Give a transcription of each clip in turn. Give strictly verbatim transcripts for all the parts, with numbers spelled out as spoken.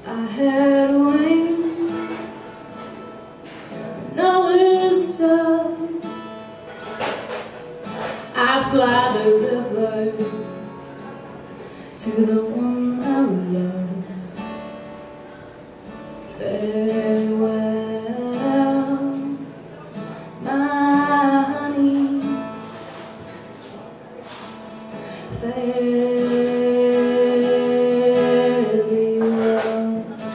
I had a wing, no wisdom. I'd fly the river to the one I love. Farewell, my honey. Fairly well.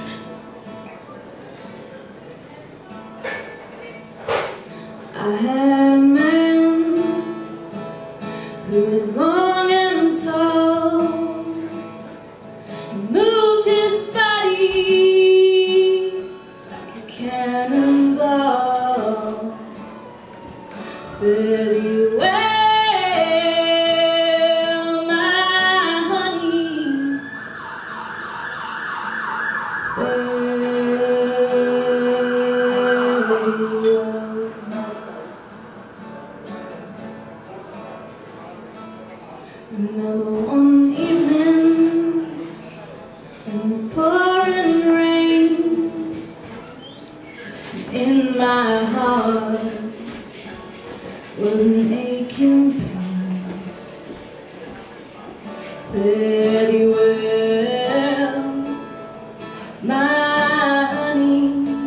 I had a man who was long and tall. He moved his body like a cannonball. Fairly well, my honey. Fairly well. Remember one evening in the pouring rain, in my heart was an aching pain. Fairly well, my honey.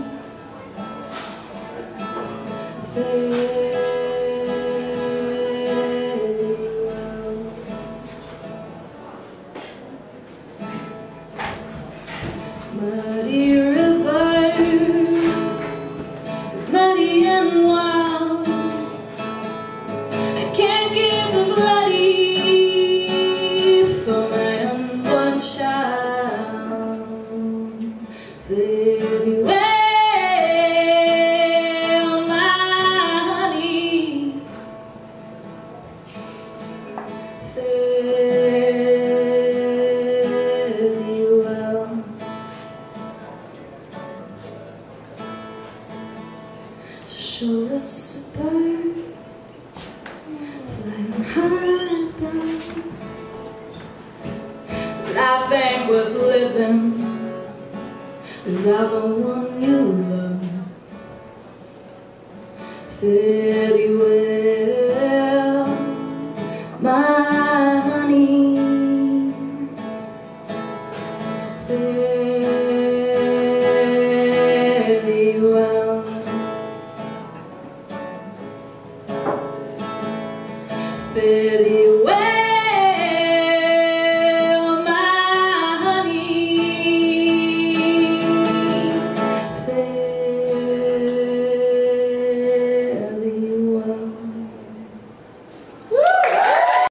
Fairly well. Muddy river is muddy and wild. I can't give the bloody for my unborn child. Fairly well, my honey. Fairly well. So show us a bird flying high above. Life ain't worth living without the one you love. Fairly well, my honey. Fairly well. Fairly